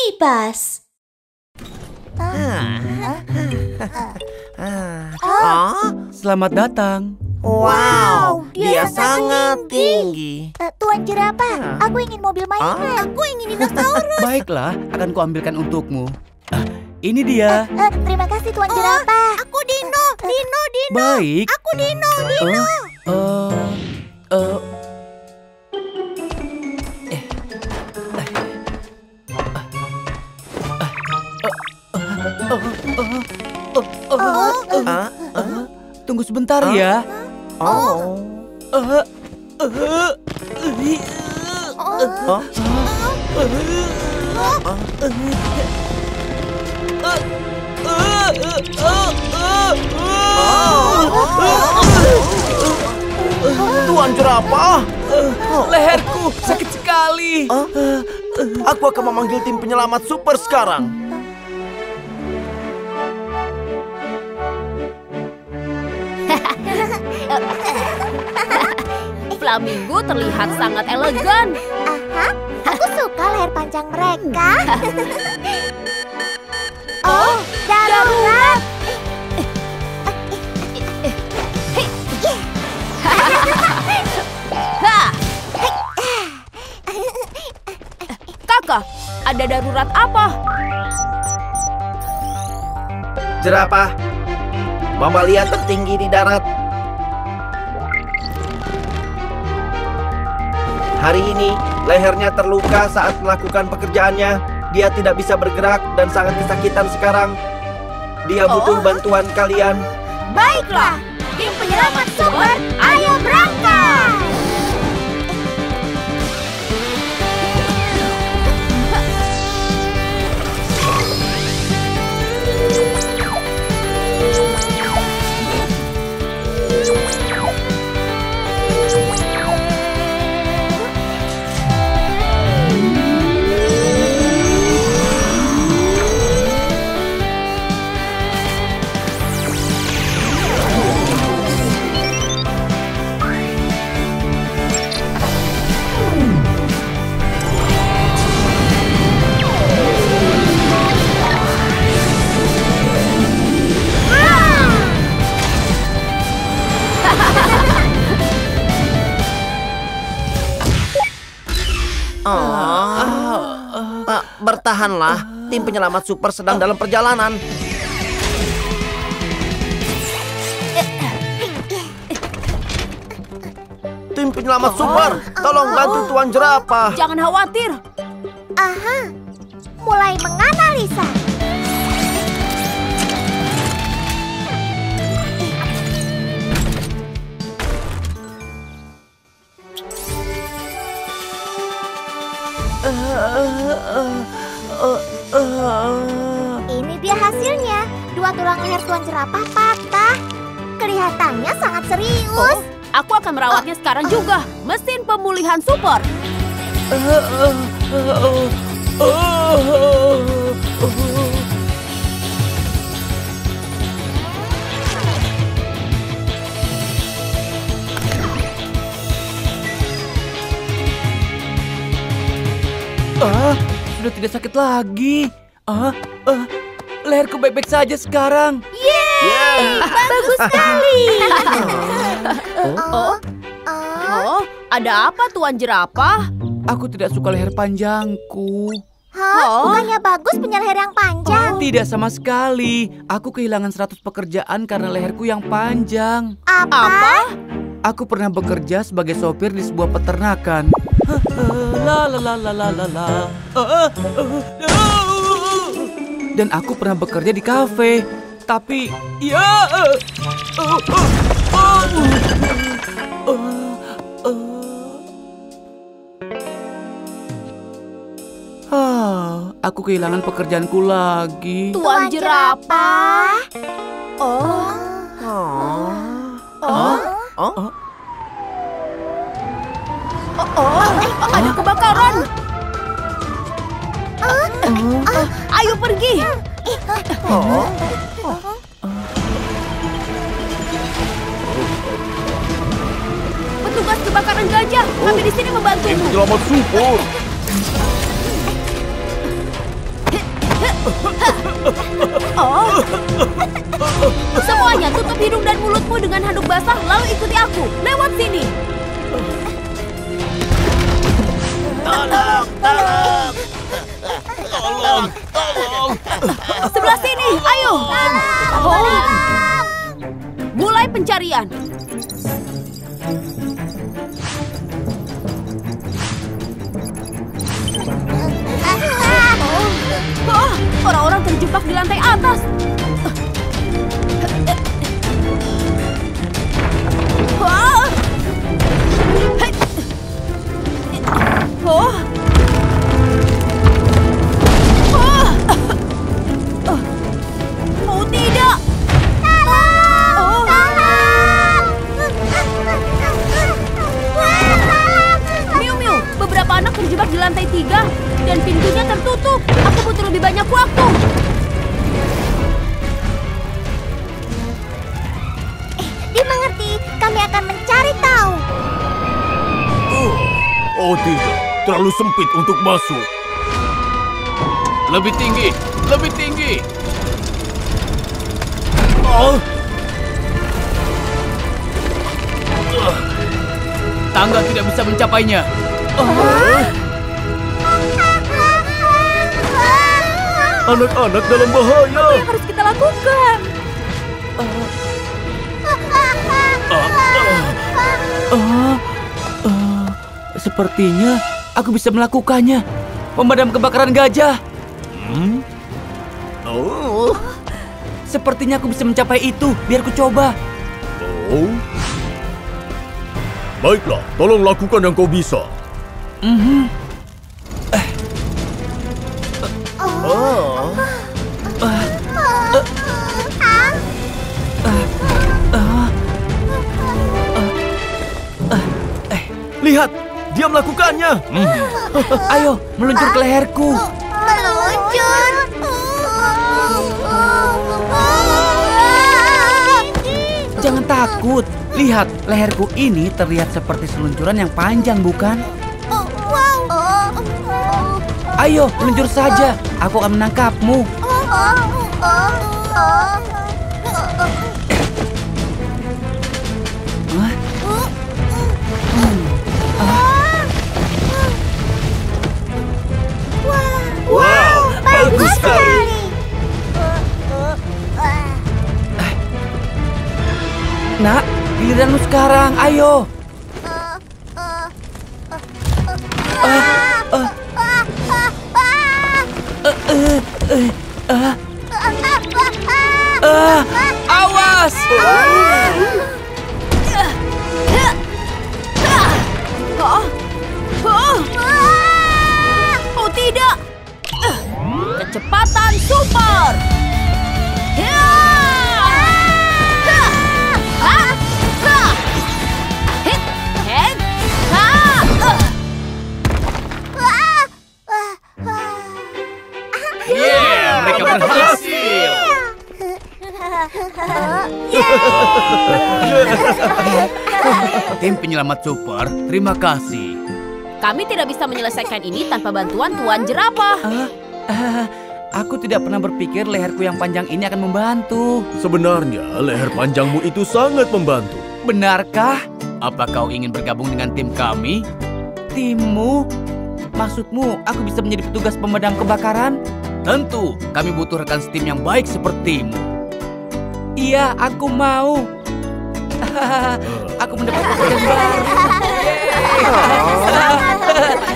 kipas. Selamat datang. Wow, dia sangat tinggi. Tuan Jerapah, aku ingin mobil mainan. Aku ingin dinosaurus. Baiklah, akan kuambilkan untukmu. Ini dia. Terima kasih Tuan Jerapah. Aku Dino. Baik. Aku Dino. Tunggu sebentar ya. Tuan Jerapah, Leherku sakit sekali. aku akan memanggil tim penyelamat super sekarang. Flamingo terlihat sangat elegan. Aha, aku suka leher panjang mereka. Oh, darurat. Kakak, ada darurat apa? Jerapah, mamalia tertinggi di darat. Hari ini, lehernya terluka saat melakukan pekerjaannya. Dia tidak bisa bergerak dan sangat kesakitan sekarang. Dia butuh bantuan kalian. Baiklah, tim penyelamat super, ayo berangkat. Bertahanlah, tim penyelamat super sedang dalam perjalanan. Tim penyelamat super, tolong bantu Tuan Jerapah. Jangan khawatir. Aha, mulai menganalisa. Ini dia hasilnya. Dua tulang leher Tuan Jerapah patah. Kelihatannya sangat serius. Aku akan merawatnya sekarang juga. Mesin pemulihan super. Sudah tidak sakit lagi. Leherku baik-baik saja sekarang. Yeay, bagus sekali. Oh, ada apa Tuan Jerapah? Aku tidak suka leher panjangku. Bukannya bagus punya leher yang panjang? Tidak sama sekali. Aku kehilangan 100 pekerjaan karena leherku yang panjang. Apa? Aku pernah bekerja sebagai sopir di sebuah peternakan. Dan aku pernah bekerja di kafe. Tapi, aku kehilangan pekerjaanku lagi. Tuan Jerapah. Ada kebakaran. Ayo pergi. Petugas kebakaran gajah, kami di sini membantumu. Tim penyelamat super. Semuanya tutup hidung dan mulutmu dengan handuk basah, lalu ikuti aku. Lewat sini. Tolong. Sebelah sini, ayo. Oh. Mulai pencarian. Oh, orang-orang terjebak di lantai atas. Oh. Oh. Oh tidak. Miu Miu, beberapa anak terjebak di lantai 3 dan pintunya tertutup. Aku butuh lebih banyak waktu. Dimengerti, kami akan mencari tahu. Oh tidak, terlalu sempit untuk masuk. Lebih tinggi, lebih tinggi. Tangga tidak bisa mencapainya. Anak-anak dalam bahaya. Apa yang harus kita lakukan? Sepertinya aku bisa melakukannya. Pemadam kebakaran gajah. Sepertinya aku bisa mencapai itu. Biar ku coba. Baiklah, tolong lakukan yang kau bisa. Lihat, dia melakukannya. Ayo, meluncur ke leherku. Meluncur. Jangan takut. Lihat, leherku ini terlihat seperti seluncuran yang panjang, bukan? Ayo, meluncur saja. Aku akan menangkapmu. Wow, bagus sekali. Nak, giliranmu sekarang. Ayo. Awas! Oh tidak! Kecepatan super! Mereka berhasil. Tim penyelamat super, terima kasih. Kami tidak bisa menyelesaikan ini tanpa bantuan Tuan Jerapah. Aku tidak pernah berpikir leherku yang panjang ini akan membantu. Sebenarnya leher panjangmu itu sangat membantu. Benarkah? Apa kau ingin bergabung dengan tim kami? Timmu? Maksudmu aku bisa menjadi petugas pemadam kebakaran? Tentu, kami butuh rekan setim yang baik sepertimu. Iya, aku mau. Aku mendapat pekerjaan baru.